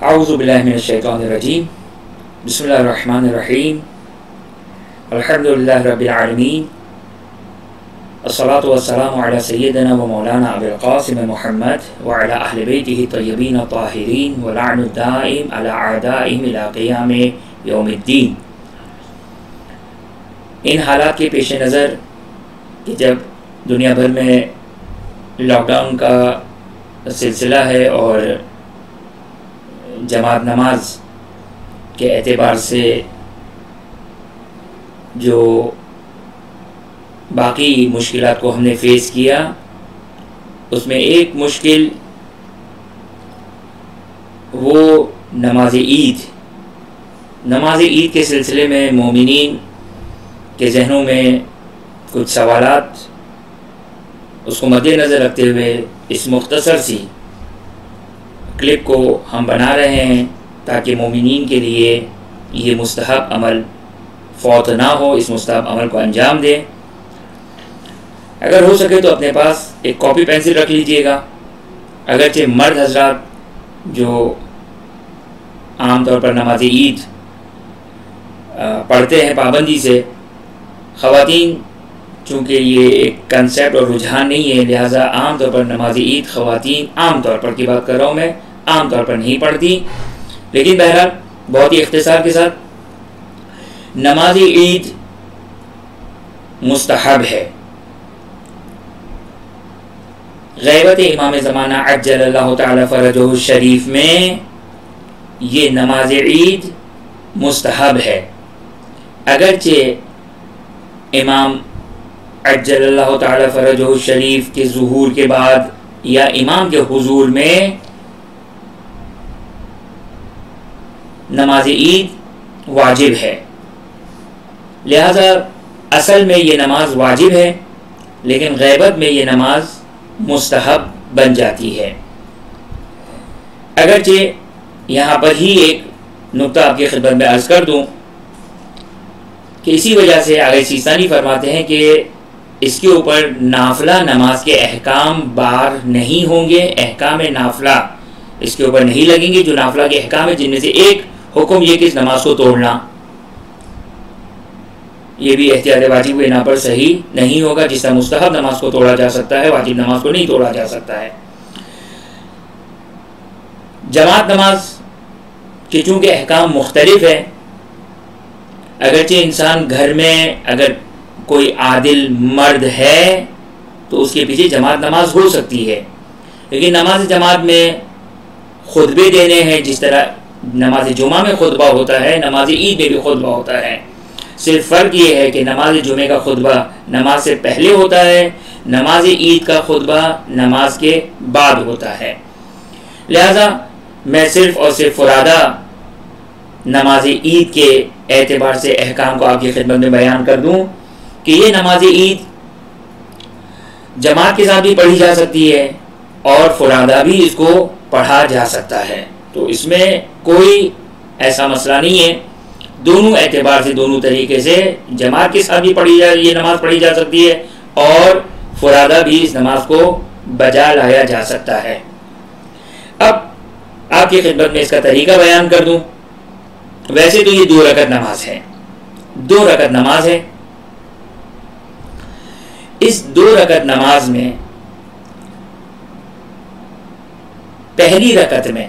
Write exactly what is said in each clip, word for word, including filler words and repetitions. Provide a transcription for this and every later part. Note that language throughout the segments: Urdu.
اعوذ باللہ من الشیطان الرجیم بسم اللہ الرحمن الرحیم الحمدللہ رب العالمین الصلاة والسلام علی سیدنا و مولانا ابی القاسم محمد وعلی اہل بیتہ طیبین طاہرین ولعن الدائم علی اعدائہم الی قیام یوم الدین۔ ان حالات کے پیش نظر کہ جب دنیا بھر میں لاک ڈاؤن کا سلسلہ ہے اور جماعت نماز کے اعتبار سے جو باقی مشکلات کو ہم نے فیس کیا، اس میں ایک مشکل وہ نماز عید نماز عید کے سلسلے میں مومنین کے ذہنوں میں کچھ سوالات، اس کو مد نظر رکھتے ہوئے اس مختصر سی کلپ کو ہم بنا رہے ہیں تاکہ مومنین کے لیے یہ مستحب عمل فوت نہ ہو، اس مستحب عمل کو انجام دیں۔ اگر ہو سکے تو اپنے پاس ایک کاپی پینسل رکھ لیجئے گا۔ اگرچہ مرد حضرات جو عام طور پر نماز عید پڑھتے ہیں پابندی سے، خواتین چونکہ یہ ایک کنسیپٹ اور رجحان نہیں ہے، لہٰذا عام طور پر نماز عید خواتین عام طور پر کی بات کر رہا ہوں میں عام طور پر نہیں پڑھتی، لیکن بہرحال بہت ہی اختصار کے ساتھ نماز عید مستحب ہے۔ غیبت امام زمانہ عجل اللہ تعالی فرجہ الشریف میں یہ نماز عید مستحب ہے، اگرچہ امام عجل اللہ تعالی فرجہ الشریف کے ظہور کے بعد یا امام کے حضور میں نماز عید واجب ہے، لہذا اصل میں یہ نماز واجب ہے لیکن غیبت میں یہ نماز مستحب بن جاتی ہے۔ اگرچہ یہاں پر ہی ایک نقطہ آپ کی خدمت میں عرض کر دوں کہ اسی وجہ سے آغا سیستانی فرماتے ہیں کہ اس کے اوپر نافلہ نماز کے احکام بار نہیں ہوں گے، احکام نافلہ اس کے اوپر نہیں لگیں گے۔ جو نافلہ کے احکام ہے جن میں سے ایک حکم یہ کہ اس نماز کو توڑنا، یہ بھی احتیاط واجب کے نا پر صحیح نہیں ہوگا۔ جس طرح مستحب نماز کو توڑا جا سکتا ہے، واجب نماز کو نہیں توڑا جا سکتا ہے۔ جماعت نماز کے چونکہ احکام مختلف ہیں، اگرچہ انسان گھر میں اگر کوئی عادل مرد ہے تو اس کے پیچھے جماعت نماز ہو سکتی ہے، لیکن نماز جماعت میں خطبے دینے ہیں، جس طرح نماز جمعہ میں خطبہ ہوتا ہے نماز عید میں بھی خطبہ ہوتا ہے۔ صرف فرق یہ ہے کہ نماز جمعہ کا خطبہ نماز سے پہلے ہوتا ہے، نماز عید کا خطبہ نماز کے بعد ہوتا ہے۔ لہذا میں صرف اور صرف فرادہ نماز عید کے اعتبار سے احکام کو آپ کی خدمت میں بیان کر دوں کہ یہ نماز عید جماعت کے ساتھ بھی پڑھی جا سکتی ہے اور فرادہ بھی اس کو پڑھا جا سکتا ہے، تو اس میں کوئی ایسا مسئلہ نہیں ہے۔ دونوں اعتبار سے، دونوں طریقے سے جماعت کے ساتھ بھی پڑھی جا یہ نماز پڑھی جا سکتی ہے اور فرادہ بھی اس نماز کو بجا لایا جا سکتا ہے۔ اب آپ کی خدمت میں اس کا طریقہ بیان کر دوں۔ ویسے تو یہ دو رکعت نماز ہے، دو رکعت نماز ہے۔ اس دو رکعت نماز میں پہلی رکعت میں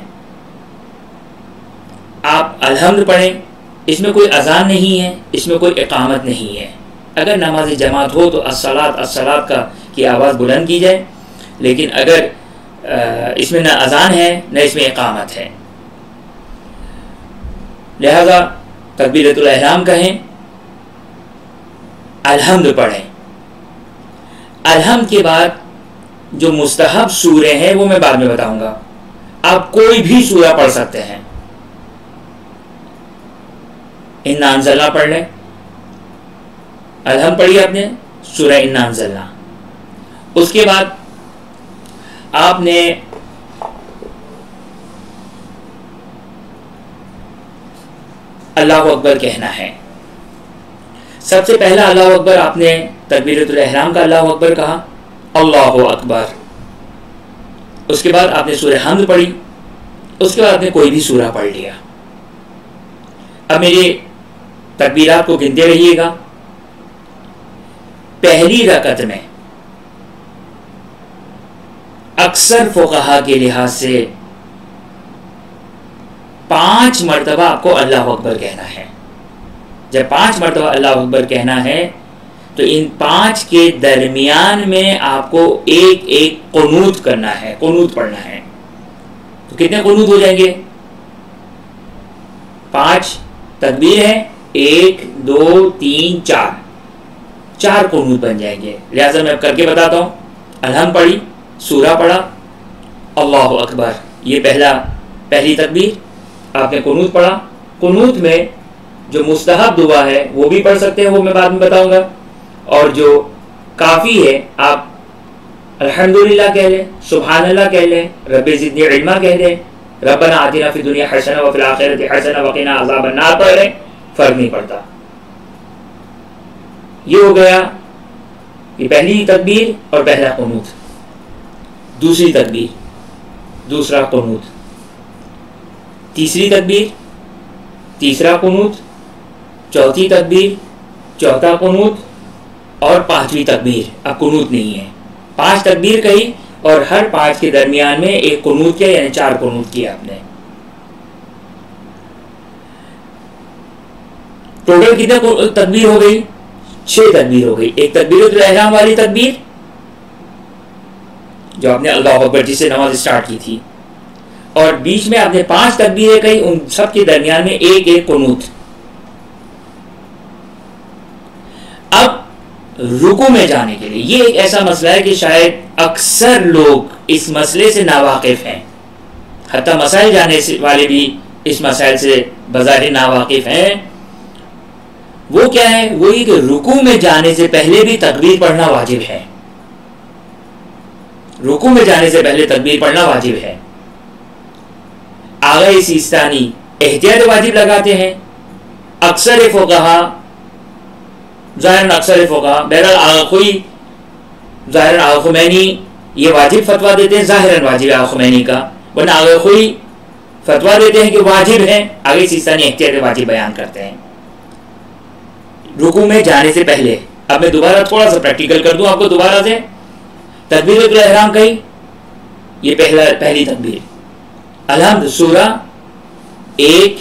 آپ الحمد پڑھیں، اس میں کوئی اذان نہیں ہے، اس میں کوئی اقامت نہیں ہے۔ اگر نماز جماعت ہو تو الصلاۃ الصلاۃ کا کی آواز بلند کی جائے، لیکن اگر اس میں نہ اذان ہے نہ اس میں اقامت ہے، لہذا تکبیرۃ الاحرام کہیں، الحمد پڑھیں۔ الحمد کے بعد جو مستحب سورے ہیں وہ میں بعد میں بتاؤں گا، آپ کوئی بھی سورہ پڑھ سکتے ہیں۔ انا انزلنا پڑھ لیں، الحمد پڑھی آپ نے، سورہ انا انزلنا۔ اس کے بعد آپ نے اللہ اکبر کہنا ہے۔ سب سے پہلا اللہ اکبر آپ نے تکبیرۃ الاحرام کا اللہ اکبر کہا، اللہ اکبر۔ اس کے بعد آپ نے سورہ حمد پڑھی، اس کے بعد آپ نے کوئی بھی سورہ پڑھ لیا. اب میرے تکبیرات کو گنتے رہیے گا. پہلی رکعت میں اکثر فقہا کے لحاظ سے پانچ مرتبہ آپ کو اللہ اکبر کہنا ہے. جب پانچ مرتبہ اللہ اکبر کہنا ہے تو ان پانچ کے درمیان میں آپ کو ایک ایک قنوت کرنا ہے, قنوت پڑھنا ہے. تو کتنے قنوت ہو جائیں گے؟ پانچ تکبیر ہے, ایک دو تین چار, چار قنوت بن جائیں گے. لہٰذا میں کر کے بتاتا ہوں. الحمد پڑھی, سورہ پڑھا, اللہ اکبر, یہ پہلا پہلی تکبیر. آپ نے قنوت پڑھا. قنوت میں جو مستحب دعا ہے وہ بھی پڑھ سکتے ہیں, وہ میں بعد میں بتاؤں گا. اور جو کافی ہے آپ الحمدللہ کہہ لیں, سبحان اللہ کہہ لیں, رب زدنی علما کہہ لیں, ربنا آتنا فی الدنیا حسنہ وفی الآخرۃ حسنہ وقنا عذاب النار پڑھ لیں, فرق نہیں پڑتا. یہ ہو گیا یہ پہلی تکبیر اور پہلا قنوت. دوسری تکبیر, دوسرا قنوت. تیسری تکبیر, تیسرا قنوت. چوتھی تکبیر, چوتھا قنوت. اور پانچویں تکبیر. اب قنوت نہیں ہے, پانچ تکبیر کہی اور ہر پانچ کے درمیان میں ایک قنوت کیا, یعنی چار قنوت کیا آپ نے. ٹوٹل کتنے تکبیر ہو گئی؟ چھ تکبیر ہو گئی. ایک تکبیرۃ الاحرام والی تکبیر جو آپ نے اللہ اکبر جس سے نماز اسٹارٹ کی تھی, اور بیچ میں آپ نے پانچ تکبیریں کہی, ان سب کے درمیان میں ایک ایک قنوت. اب رکوع میں جانے کے لیے یہ ایک ایسا مسئلہ ہے کہ شاید اکثر لوگ اس مسئلے سے ناواقف ہیں, حتیٰ مسائل جانے والے بھی اس مسائل سے بظاہر ناواقف ہیں. وہ کیا ہے؟ وہی کہ رکوع میں جانے سے پہلے بھی تکبیر پڑھنا واجب ہے. رکوع میں جانے سے پہلے تکبیر پڑھنا واجب ہے. آغا سیستانی احتیاط واجب لگاتے ہیں. اکثر فقہا ظاہراً اکثر فقہا بہرحال آغا خوئی ظاہراً آغا خمینی یہ واجب فتویٰ دیتے ہیں, ظاہراً واجب آغا خمینی کا, ورنہ آغا خوئی فتویٰ دیتے ہیں کہ واجب ہے. آغا سیستانی احتیاط واجب بیان کرتے ہیں رکوع میں جانے سے پہلے. اب میں دوبارہ تھوڑا سا پریکٹیکل کر دوں آپ کو دوبارہ سے. تکبیرۃ الاحرام کہی, یہ پہلا پہلی تکبیر. الحمد سورہ ایک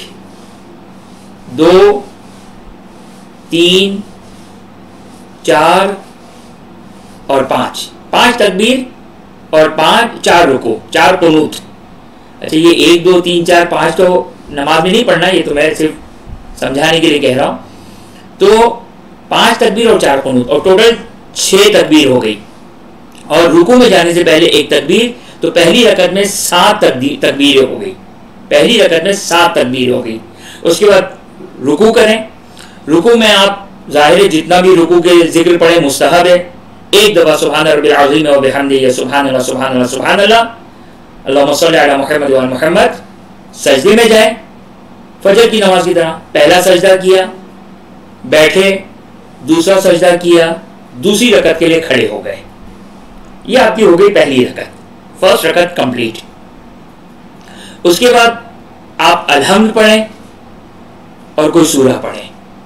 دو تین چار اور پانچ, پانچ تکبیر اور پانچ چار رکوع, چار قنوت. اچھا یہ ایک دو تین چار پانچ تو نماز میں نہیں پڑھنا, یہ تو میں صرف سمجھانے کے لیے کہہ رہا ہوں. تو پانچ تکبیر اور چار قنوت, اور ٹوٹل چھ تکبیر ہو گئی. اور رکوع میں جانے سے پہلے ایک تکبیر, تو پہلی رکعت میں سات تکبیریں ہو گئی. پہلی رکعت میں سات تکبیر ہو گئی. اس کے بعد رکوع کریں. رکوع میں آپ ظاہر جتنا بھی رکوع کے ذکر پڑھیں مستحب ہے. ایک دفعہ سبحان ربی العظیم و بحمدہ یا سبحان اللہ سبحان اللہ سبحان اللہ, اللہم صلی علی محمد و علی محمد. سجدے میں جائیں فجر کی نماز کی طرح. پہلا سجدہ کیا, بیٹھے, دوسرا سجدہ کیا, دوسری رکعت کے لیے کھڑے ہو گئے. یہ آپ کی ہو گئی پہلی رکعت, فرسٹ رکعت کمپلیٹ. اس کے بعد آپ الحمد پڑھیں اور کوئی سورہ پڑھیں.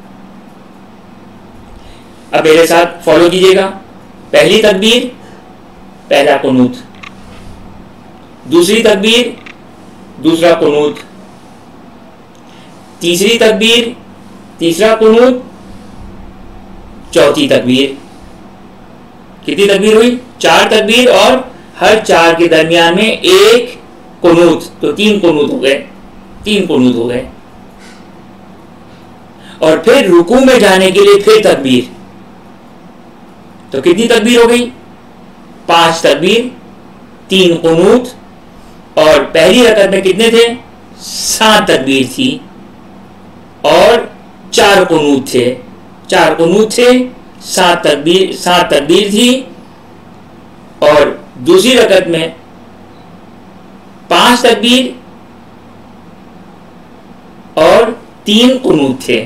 اب میرے ساتھ فالو کیجیے گا. پہلی تکبیر, پہلا قنوت. دوسری تکبیر, دوسرا قنوت. تیسری تکبیر, تیسرا قنوت. چوتھی تکبیر. کتنی تکبیر ہوئی؟ چار تکبیر, اور ہر چار کے درمیان میں ایک قنوت, تو تین قنوت ہو گئے. تین قنوت ہو گئے. اور پھر رکوع میں جانے کے لیے پھر تکبیر, تو کتنی تکبیر ہو گئی؟ پانچ تکبیر, تین قنوت. اور پہلی رکعت میں کتنے تھے؟ سات تکبیر تھی اور چار قنوت تھے. چار قنوت تھے, سات تکبیر سات تکبیر تھی. اور دوسری رکعت میں پانچ تکبیر اور تین قنوت تھے.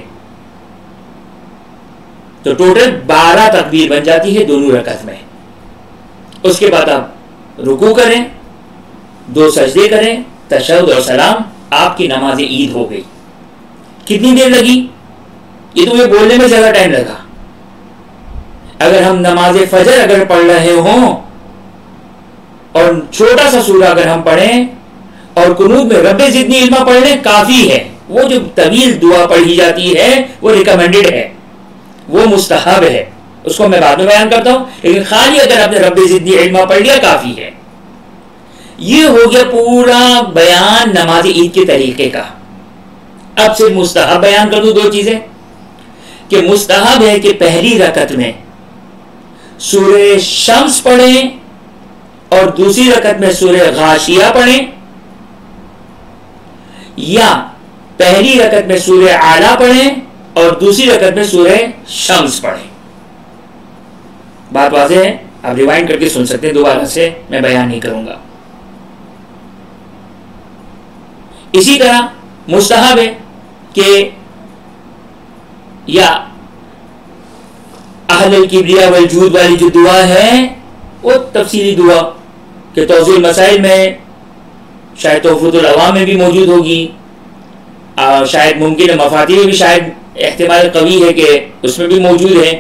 تو ٹوٹل بارہ تکبیر بن جاتی ہے دونوں رکعت میں. اس کے بعد آپ رکوع کریں, دو سجدے کریں, تشہد اور سلام، آپ کی نماز عید ہو گئی۔ کتنی دیر لگی؟ یہ تو یہ بولنے میں زیادہ ٹائم لگا۔ اگر ہم نماز فجر اگر پڑھ رہے ہوں اور چھوٹا سا سورہ اگر ہم پڑھیں اور قنوت میں رب زدنی علما پڑھ لیں کافی ہے۔ وہ جو طویل دعا پڑھی جاتی ہے وہ ریکمینڈڈ ہے، وہ مستحب ہے، اس کو میں بعد میں بیان کرتا ہوں، لیکن خالی اگر آپ نے رب زدنی علما پڑھ لیا کافی ہے۔ یہ ہو گیا پورا بیان نماز عید کے طریقے کا۔ اب صرف مستحب بیان کر دوں دو چیزیں، کہ مستحب ہے کہ پہلی رکعت میں سورہ شمس پڑھیں اور دوسری رکعت میں سورہ غاشیہ پڑھیں، یا پہلی رکعت میں سورہ اعلیٰ پڑھیں اور دوسری رکعت میں سورہ شمس پڑھیں۔ بات واضح ہے، آپ ریوائنڈ کر کے سن سکتے ہیں، دوبارہ سے میں بیان نہیں کروں گا۔ اسی طرح مستحب ہے کہ یا اہل الکبریاء والجود والی جو دعا ہے وہ تفصیلی دعا کہ توضیح المسائل میں شاید تحفۃ العوام میں بھی موجود ہوگی، شاید ممکن ہے مفاتیح میں بھی شاید احتمال قوی ہے کہ اس میں بھی موجود ہے۔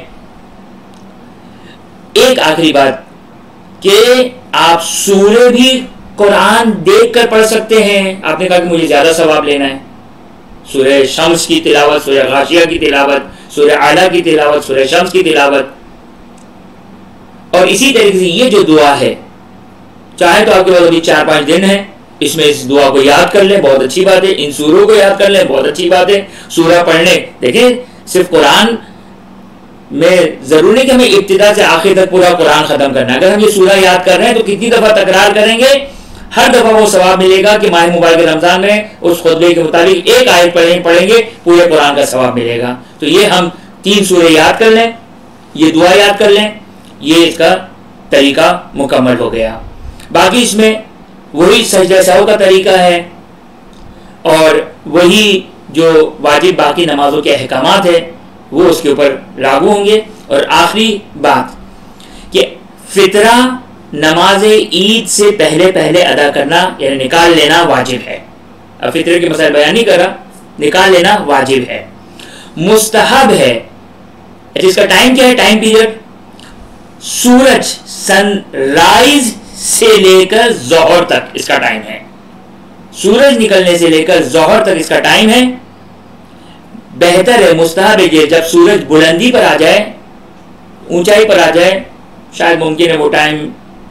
ایک آخری بات کہ آپ سورہ بھی قرآن دیکھ کر پڑھ سکتے ہیں۔ آپ نے کہا کہ مجھے زیادہ ثواب لینا ہے، سورہ شمس کی تلاوت، سورہ غاشیہ کی تلاوت، سورہ اعلیٰ کی تلاوت، سورہ شمس کی تلاوت، اور اسی طریقے سے یہ جو دعا ہے چاہے تو آپ کے پاس ابھی چار پانچ دن ہے، اس میں اس دعا کو یاد کر لیں، بہت اچھی بات ہے، ان سوروں کو یاد کر لیں، بہت اچھی بات ہے۔ سورہ پڑھنے دیکھیں صرف قرآن میں ضروری نہیں کہ ہمیں ابتدا سے آخر تک پورا قرآن ختم کرنا ہے۔ اگر ہم یہ سورہ یاد کر رہے ہیں تو کتنی دفعہ تکرار کریں گے، ہر دفعہ وہ ثواب ملے گا کہ ماہ مبارک رمضان میں اس خطبے کے مطابق ایک آیت پڑھیں پڑھیں گے پورے قرآن کا ثواب ملے گا۔ تو یہ ہم تین سورے یاد کر لیں، یہ دعا یاد کر لیں، یہ اس کا طریقہ مکمل ہو گیا۔ باقی اس میں وہی سجدہ سہو کا طریقہ ہے اور وہی جو واجب باقی نمازوں کے احکامات ہیں وہ اس کے اوپر لاگو ہوں گے۔ اور آخری بات کہ فطرہ نماز عید سے پہلے پہلے ادا کرنا یعنی نکال لینا واجب ہے۔ اب فطرے کے مسائل بیان نہیں کر رہا، نکال لینا واجب ہے، مستحب ہے۔ جس کا ٹائم کیا ہے، ٹائم پیریڈ سورج سن رائز سے لے کر ظہر تک اس کا ٹائم ہے، سورج نکلنے سے لے کر ظہر تک اس کا ٹائم ہے۔ بہتر ہے، مستحب ہے کہ جب سورج بلندی پر آ جائے، اونچائی پر آ جائے، شاید ممکن ہے وہ ٹائم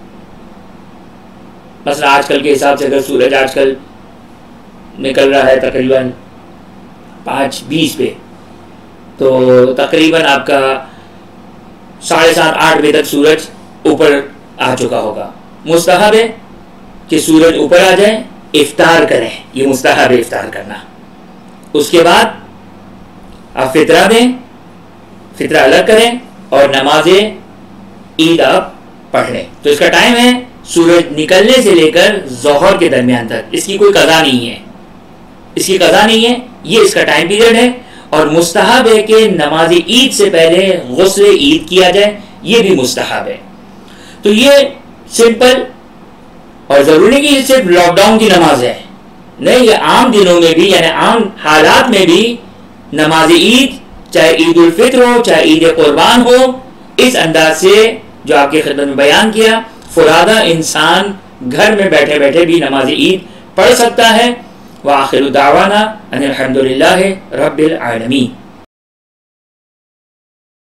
مثلا آج کل کے حساب سے اگر سورج آج کل نکل رہا ہے تقریباً پانچ بیس پہ، تو تقریباً آپ کا ساڑھے سات آٹھ بجے تک سورج اوپر آ چکا ہوگا۔ مستحب ہے کہ سورج اوپر آ جائے، افطار کریں، یہ مستحب ہے افطار کرنا۔ اس کے بعد آپ فطرہ دیں، فطرہ الگ کریں اور نماز عید آپ پڑھ لیں۔ تو اس کا ٹائم ہے سورج نکلنے سے لے کر ظہر کے درمیان تک، اس کی کوئی قضا نہیں ہے، اس کی قضا نہیں ہے، یہ اس کا ٹائم پیریڈ ہے۔ اور مستحب ہے کہ نماز عید سے پہلے غسل عید کیا جائے، یہ بھی مستحب ہے۔ تو یہ سمپل، اور ضروری نہیں کہ یہ صرف لاک ڈاؤن کی نماز ہے، نہیں، یہ عام دنوں میں بھی یعنی عام حالات میں بھی نماز عید، چاہے عید الفطر ہو چاہے عید قربان ہو، اس انداز سے جو آپ کی خدمت میں بیان کیا، فرادہ انسان گھر میں بیٹھے بیٹھے بھی نماز عید پڑھ سکتا ہے۔ وآخر دعوانا ان الحمد للہ رب العالمین۔